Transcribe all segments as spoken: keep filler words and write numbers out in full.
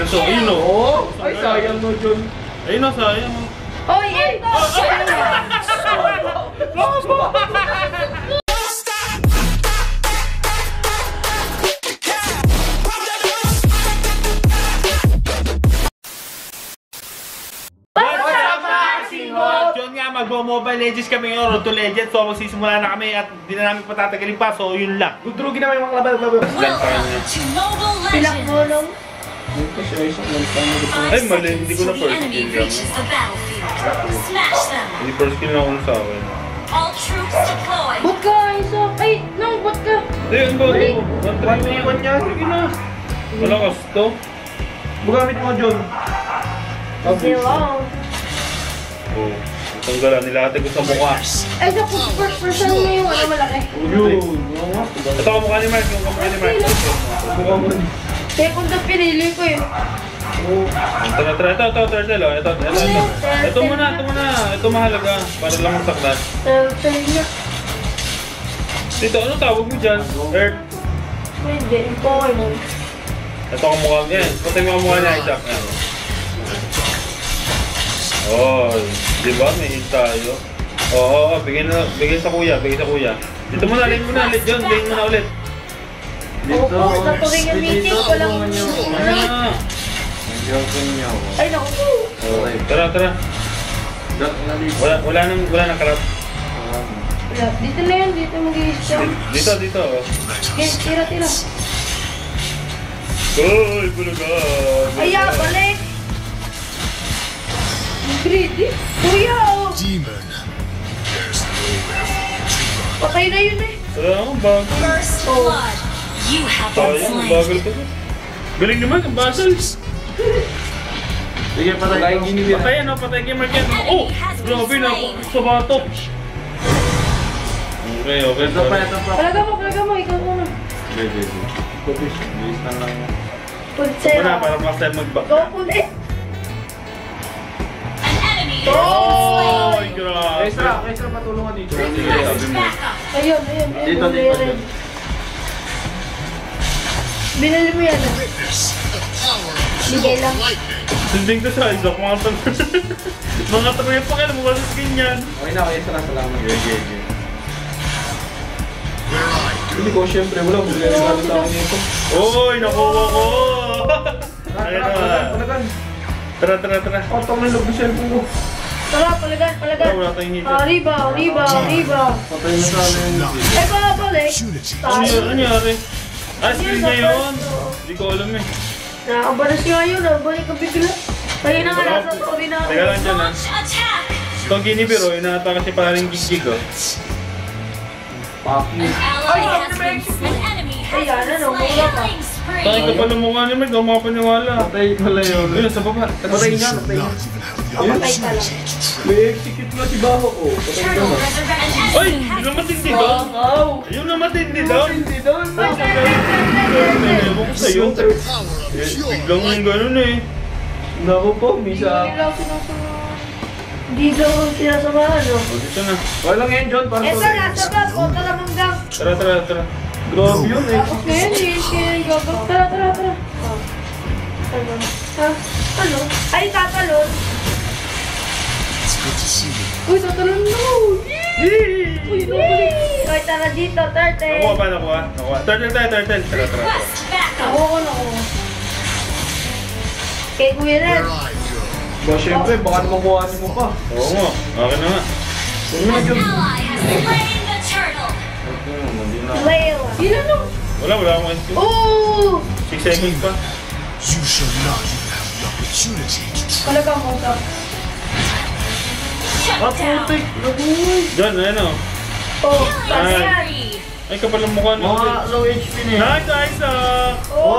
So, ayun o. Ay, sayang mo, John. Ayun o, sayang mo. Oy, ito! Yun nga, mag-mobile legends kami ngayon, Road to Legends. So, magsisimula na kami at di na namin patatagalin pa. So, yun lang. Gudrugin naman yung mga laban. Pilak mo nung. Ay, mali. Hindi ko na first kill yan. Hindi first kill na ako sa akin. Ba't ka, Isa? Ay, nung, ba't ka? Hindi, ang bago. one three one yan. Sige na. Malakas to. Bugamit mo, John. Kasi wow. Oh, tanggalan nila ate ko sa mukha. Ay, sa first person mo yung ano malaki. Yun. Ito ka mukha ni Mark, yung kamukha ni Mark. Kaya kung ito pinili ko eh. Ito na, ito, ito, turtle, oh. Ito, ito, ito. Ito muna, ito muna. Ito mahalaga, para lang masaktan. Turtle niya. Dito, ano tawag mo dyan? Earth. Hindi, ito ko nun. Ito ang mukha niya. Pati mo ang mukha niya, Isaac. Oh, di ba? May hit tayo. Oo, oh, oh, oh, bigyan na, bigyan sa kuya, bigyan sa kuya. Dito muna, lane muna ulit, John, lane muna ulit. Dito, sa tuwing yung meeting, walang Ah. ay, naku. Oh, tara, tara. Wala, wala nang, wala nang karap. Dito na yun, dito mag-i-stop. Dito, dito. Okay, tira, tira. Uy, bulaga. Ay, ah, balik. Greedy. Kuya, oh. Patay na yun eh. Tara, ang bagal. First blood. You have been Sayang, ang slain. bagal pa to. Galing naman, ang basal. Sige, patay ko. Patay ano, patay kay Mark yan. Oh, grabe na ako sa batok. Okay, okay. Ito pa, ito pa. Palaga mo, palaga mo. Ikaw muna. Okay, okay, okay. Bilis na lang. Punsera. Wala, para mas tayo mag-back. Go, punti. An enemy has Oh, been slain. grabe. Extra, extra patulungan dito. Sige, sabi mo. Backup. Ayun, ayun, ayun. Dito, dito, meron. dito. Binili mo yan. Bigay lang. Sundin ko sa Isaac, mga tanong. Mga tanong yung pakailan mo, walang skin yan. Okay na, extra, salamat. Okay, okay, okay. Hindi ko, syempre, wala. Bigla na gano'n sa akin nito. Uy, nakuha ko! Ayun na. Palagan. Tara, tara, tara. Patang na yung log ng cellphone ko. Tara, palagan, palagan. Wala, wala tayong hito. Ah, riba, riba, riba. Patay na sa akin yung Ay, babalik. Ano Tayo. yun? Ano nangyari? Ah, skill niya yun. Hindi ko alam eh. Nakakabalas nga yun, ah. Balik ka bigla. Kaya na nga nasa story na Teka lang dyan ah. Launch attack. Itong ginibiro, inataka si paring gig-gig oh. Fuck you. An ally has been slain. An enemy has Ayan, been ano, slain. wala pa. Killing spree. Tayo ka pala mukha ni Meg, huwag makapaniwala. Patay pala yun. Ayun, sa baba. Patay nga, patay nga. Kapatay ka lang. May execute na si Baho ko. Patay ka Turtle na. resurrection. Ay! Yun ang matindi doon! Wow! Ayun ang matindi doon! Hindi doon. Ewan ko sa'yo. Eh, biglang yung ganun eh. Naku po, Misa. Hindi lang sinasama. Hindi daw sinasamahan, no? O, dito na. Walang yan, John. Para Eto, nasa bag. O, tara manggang. Tara, tara, tara. Grabe yun eh. Tapos ngayon, eh, kaya gagawin. Tara, tara, tara. Oh. Ano? Ha? Ano? Ay, tatalon. Uy, tatalon na. Yee! Uy, nabalik. Uy, tara dito, turtle. Nakuha ba? Nakuha? Nakuha. Turtle tayo, turtle. Tara, tara. Request backup. Ako ko na ko. Kay Kuya Red. Ba, syempre, baka naman kuhanin mo pa. Oo nga. Okay na nga. Ano na, An John? ally has slain the turtle. Whale. Ilan no? Wala, wala akong S Q. Oo! six seconds pa. You shall not even have the opportunity to try. Talaga mo ka. Shut Ah, down. putik. Nabuhay. John, ayan o. Oh, Killing kasi yan. spree. Ay, kapal ang mukha nito. Mga low H P na eh. Nice, Isaac!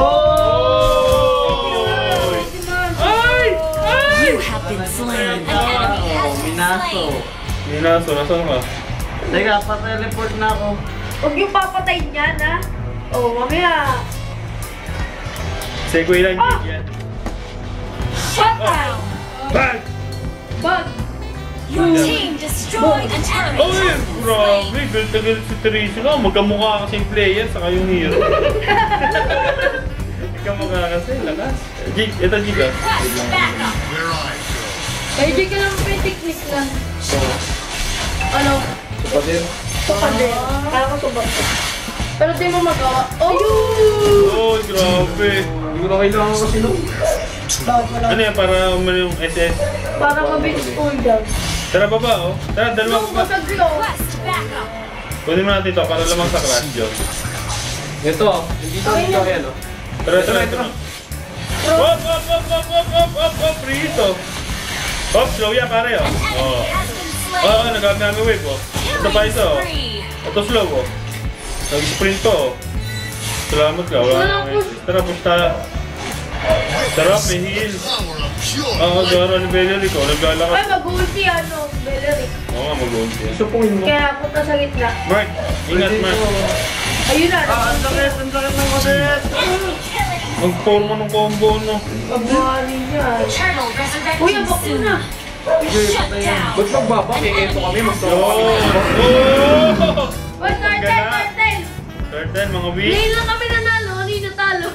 Oh! Ay! Ay! You have been slain. An enemy has been slain. Minaso, nasan ka? Teka, pa-teleport na ako. Huwag yung papatayin yan, ha? Oh, mamaya. Segway lang Ah! yan. Patay! Bang! Bag! Your team destroyed an enemy. Ay! Grabe! Galit-galit si Teresa ka. Magkamukha kasi yung player saka yung hero. Magkamukha kasi. Lakas. Jig, ito Jig ah. Request backup. Where I go. Ay, di ka lang may technique lang. Ano? Ito din. Ito ka din. Kaya ko subak ko. Pero di mo magawa. Ayun! Oh, grabe. Hindi ko na kailangan kasi nung. Bawat mo lang. Ano yan, para umano yung S S? Para mabilis cool down. Tara baba oh. Tara, dalawa Nung pa. basag ko. Request backup. Kunin mo natin ito para lamang sa crash yun. Ito, hindi to dito kaya no? Tara, tara, tara. Hop, hop, hop, hop, hop, hop, hop, hop, Rito. Hop, slow yan pare oh. Enemy Oh, has been oh, slain. oh nag-nami wave oh. Ito pa Killing ito oh. spree. Ito slow oh. Nag-sprint to oh. Salamat ka, wala Wala nang push. Tara, push tayo. Sarap, may heal. Power of pure Oo, light. gano'n ni Bellery ko. Ay, Naglalakad. mag-ulti ano, Bellery. Oo nga, mag-ulti yan. Supuin mo. Kaya punta sa gitna. Mark, ingat Mark. Ayun na. Ah, ang sakit, ang sakit ng kaset. Killing. Mag-forma ng combo no. Pagbuhari niya. Eternal Kuya, resurrecting bako soon. na. Sige, Shut patay yan. down. Ba't magbaba? Eh, eto kami, Yo! magtawa kami. Oh! Uy, turtle, turtle. Turtle, mga weak. Ngayon lang kami nanalo, ano yung natalo?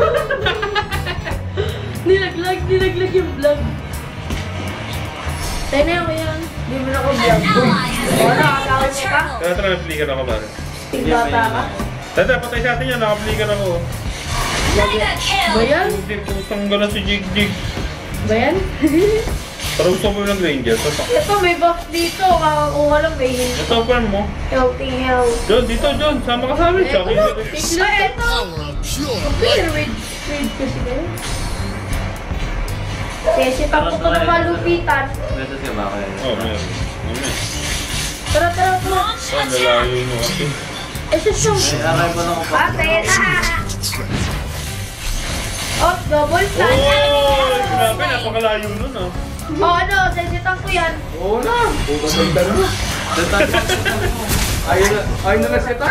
Nilaglag, nilaglag yung vlog. Tayo na ako yan. Hindi mo na ako An vlog. ally has Wala, slain akawin the mo ka? turtle. Tara, tara, nag-flicker ako pare. Tigbata ka. Tara, patay sa atin yan. Naka-flicker ako. Mega Ba kill. yan? Hindi, pusang gano'n si Jig Jig. Ba yan? Parang gusto ko yung Ranger. Tatak. Ito, may buff dito. Kakakuha lang, may hindi. Ito, farm mo. Healthy health. John, dito, John. Sama ka sa amin. Eh, Siya, ano? Tignan ito. Power of pure Clear with, with kasi kayo. Kasi tapos ko na malupitan. Message ka ba kaya? Oh, meron. Oh, meron. Tara, tara, tara. Launch Oh, attack. lalayo mo kasi. Ito siya. Eh, aray mo na ako pa. Ate na. Oh, double Oh, stun. grabe. Napakalayo nun ah. Oh, ano, sensitan ko yan. Oo na. Puta sa itan mo. Setan. Ayun na, ayun na na setan.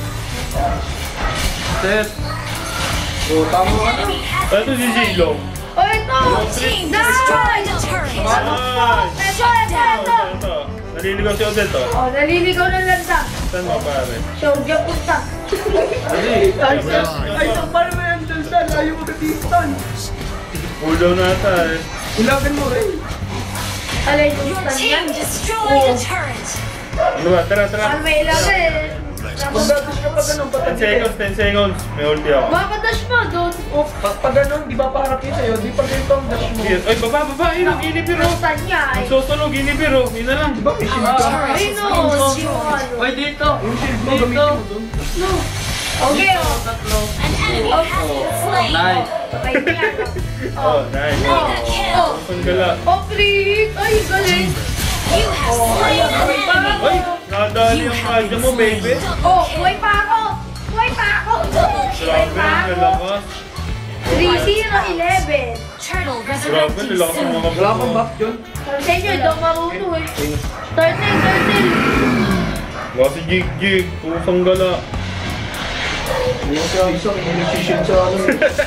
Set. Oh, tama ka na. Enemy has Ito si Zilong. Oh, ito. team destroyed the turret. Ay! Ito, ito, ito. Ito, ito. Naliligaw si Odette oh. Oh, naliligaw na lang sa. Saan mo pare? Showja punta. Ay, Ay, sir. Ay, sir, paano mo yan dyan, sir? Ayaw mo ka-distan. Cool down na ata eh. Ilagin mo rin. Alay, yung Your stun yan. team destroyed the turret. Ano ba? Tara, tara. Paano may ilagay? Mag-dash ka pa ganun, ten patagin. seconds, ten seconds. May ulti ako. Baka dash mo, doon. Oh, Pag pag ganun, di ba paharap yun sa'yo? Di pa ganito ang dash mo. Yes. Ay, baba, baba. Ayun, ang inipiro. stun niya ay. Susunog, inipiro. Yun na lang. Di ba may shield ka? Ay, no. Hindi mo ano. Ay, dito. Yung shield mo, gamitin mo dun. No. Okay, oh. Tatlo. An enemy has been slain. Nice. Patay niya, no? Oh, nice. Mega kill. Oh. Ang gala. Oh, please. Ay, galing. You have slain an enemy. Ay, nadali yung kaya mo, baby. Oh, buhay pa ako. Buhay pa ako. Buhay Grabe, pa ang ako. lalakas. three zero eleven. Turtle Grabe, resurrecting lalakas ng soon. mga Wala pang buff yun. Sabi sa inyo, daw marunong eh. Turtle, turtle. Wala si Jig Jig. Pusang gala. Yung sa isang, yung nagsishield sa ano.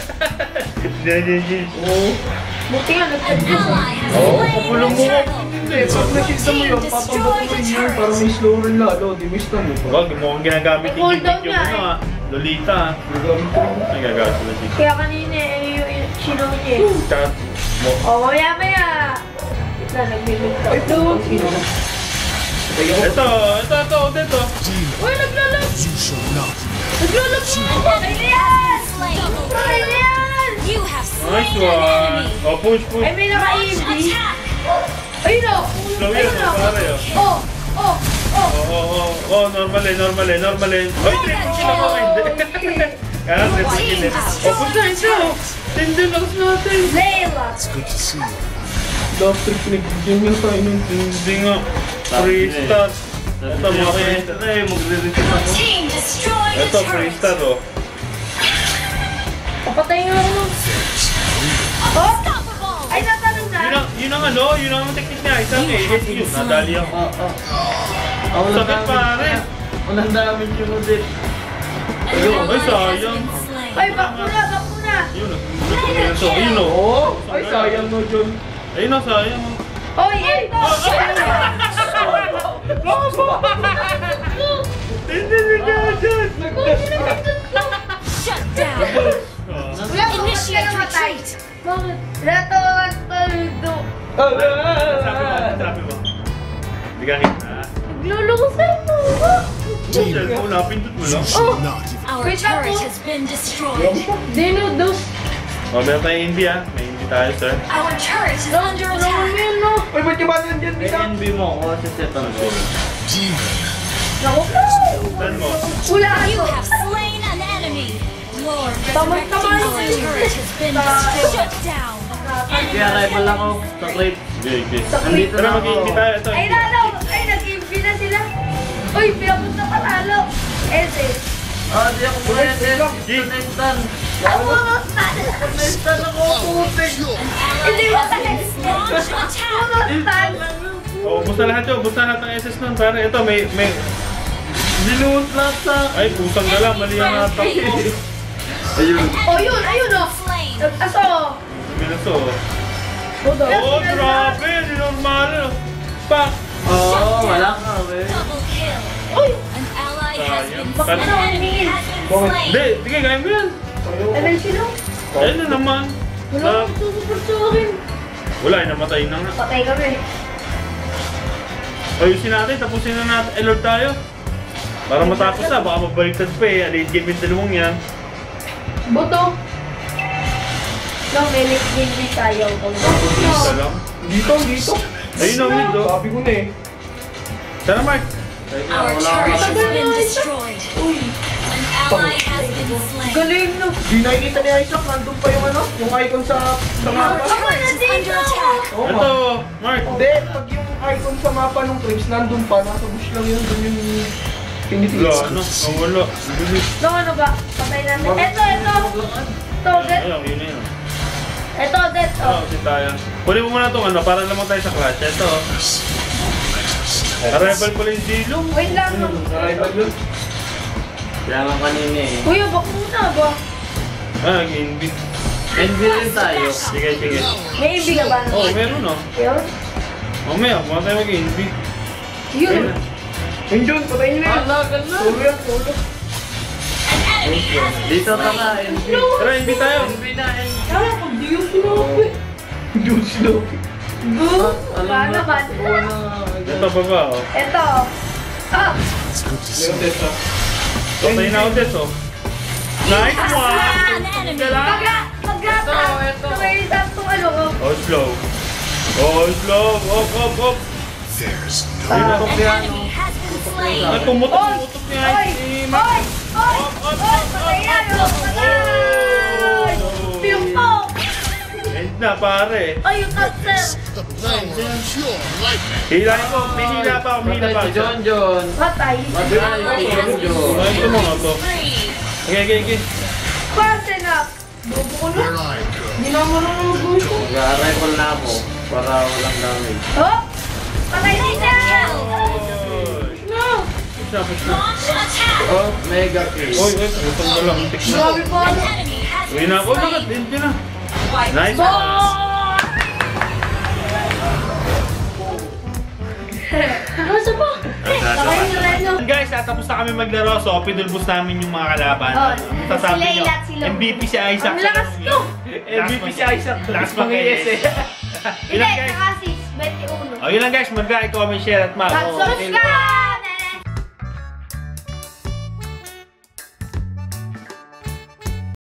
Jig Jig Jig. Oo. Buti nga, An nagtagdus. ally has Oo, slain kapulong the mo. turtle. Hindi, pag nakita mo yun, papabot mo rin yun para may slow rin lalo. Di may stun mo pa. Wag, mukhang ginagamit ni Jig Jig yung ano ah. Lolita ah. Nagamit ko rin. Ay, gagamit sila Jig. Kaya kanina, eh, yung yung sino niya eh. Tsaka, mo. Oh, maya maya. Ito, nagbibig ka. Ito. Tayo ko. Ito, ito, ito, ito. Uy, naglalag. You shall not. Naglalag mo. Ay, yan. Ay, yan. You have Nice slain an one. enemy. Oh, push, push. Ay, may naka-E M D. Attack. Ayun o. Slow yan, Ayun o. pare oh. Oh, oh, oh. Oo, oo, oo, oh, normal eh, normal eh, normal eh. Ay, triple kill ako, hindi. Kaya triple kill eh. Oh, push na, ito. Tindi, lakas natin. Layla. Good to see you. Love trip pinag-game yung tayo nun. Hindi nga. Free star. Ito, mga free star. Eh, magre-reset Your ako. team destroyed Ito, the free turret. star oh. Papatay nga ako. Oh, Unstoppable. ay, natanong na. Yun ang, yun ang ano, yun ang technique niya. Isang eh, hit yun. Nadali ako. Oo, oo. Ako lang Sakit pare. Walang damage yung udit. An Ayun, ally ay, has sayang. been slain. Ay, back muna, back muna. Yun oh. Ito, yun oh. Oo. Ay, sayang no, John. Ayun oh, sayang oh. Oy, ito. Hindi, hindi, hindi, hindi. Shut down. Wala ka ka namatay? Bakit? Reto, Taldo. Sabi mo. Hindi ka kita. Naglulusan mo. Cellphone na, pindot mo lang. You should not even. Our Wait, turret ako. has been destroyed. Dinudos. O, meron tayong N B ah. May N B tayo, sir. Our turret is under attack. Yun, no? Uy, ba't yung bata nandiyan dito? N B mo ako sa setan ko. Demon. Naku po. Saan mo? Wala You ako. have slain an enemy. Lord, Tamad resurrecting naman our yun. turret has been destroyed. Shut down. Kaya rival ako sa crate. Okay, okay. Nandito Pero mag-N B tayo. Ito, Ay, lalo. Ay, nag-imp na sila. Uy, pinapos na palalo. Ese. Ah, di ako muna yan. G. Ako mga stan. Saan ako putik? Hindi mo tayo. Launch attack. Mga stan. Oh, basta lahat yun. Basta lahat ng S S nun. Pare, ito, may, may... Dinuot lahat sa... Ay, pusang gala. Mali ang atak. Ayun. Oh, yun. Ayun, oh. Slain. Aso. Minuto. Bodo. Oh, grabe. Di normal. Pak. Oo, wala ka, we. Double kill. Uy. An ally has been Bakit? an enemy has been slain. Hindi, sige, kaya mo yan. Ano sino? Ayun na naman. Wala Ah, akong susuport sa akin. wala, eh, namatay na nga. Patay kami. Ayusin natin, tapusin na natin. Elord tayo. Para matapos na, baka mabaliktad pa eh. Late game yung dalawang yan. Boto. No, may late game din tayo. Isa lang. Dito, dito. Ayun na, mid oh. Sabi ko na eh. Sana Mark. Our turret has been destroyed. An ally has been slain. Galing no. Di nakikita ni Isaac, nandun pa yung ano, yung icon sa sa mapa. Ako na Is under dito. attack. Oo, Ito, ma. Mark. Hindi, pag yung icon sa mapa ng Crips, nandun pa, nasa bush lang yun, dun yung tinitiis. Wala, ano? Oh, wala. Bilis. No, ano ba? Patay namin. Eto, eto. Ito, det. Ayun, yun na yun. Eto, det. Oo, si tayo. Kunin mo muna itong ano, para naman tayo sa clutch. Ito. Arrival pala yung Zilo. Wait lang. no. Arrival yun. Kaya nga kanina eh. Kuya, bak muna ba? Ah, nag-invit. N B rin tayo. Sige, sige. May ibig ka ba? Oh, meron oh. Yun. Mamaya, mga tayo mag-invit. Yun. Yun Jun, patayin nyo yan. Ala, ganda. Solo yan, solo. An enemy has been Dito ka na, N B. Tara, invit tayo. N B na, N B. Kaya pag di yung sinabi. Jun, slow. Boom. Alam Wala na, naman. tuwa na. Ito pa ba oh. Eto. Ah. It's good to see. Meron testa. Patay na ako des oh. Nice one! an enemy. Pagka, pagkata. Ito, ito. May saktong ano ko. Oh, slow. Oh, slow. Op, op, op. There's no. Ah. An enemy has been slain. Ay, pumutok-pumutok niya. Oy! Si Oy! Mark. Oy! Oy! Patay yan! oh. Patay! Pimpok! End na, pare. Ay, yung cancer! The power of pure lightning. Hila ko. May hila pa. May hila pa. Patay si John John. Patay. Patay si John John. Ay, ito mga to. Three. Okay, okay, okay. Pase na! Bobo ko na. Where I go. Hindi na mo nang gusto. Mag-arrival na ako para walang damage. Oh! Patay din na! Oy. No! Push na, push na. Launch attack. Oh, mega kill. Oy, oy. Putang na lang. Tik na. Grabe po An ano. enemy has Uwi been na ako. Bakit? slain. End na. Nice. Oh! Nasa pa? Nakay na rin no? Guys, ah, tapos na kami maglaro. So, pinulbos namin yung mga kalaban. Oh, Ang sasabi sila nyo, ilat, sila. M V P si Isaac. Ang lakas ko! M V P si Isaac. Lakas Pang mag-yes eh. Hindi, Ilan guys? nakasis. twenty-one. O, yun lang guys. Mag-like, comment, share at mag. Subscribe!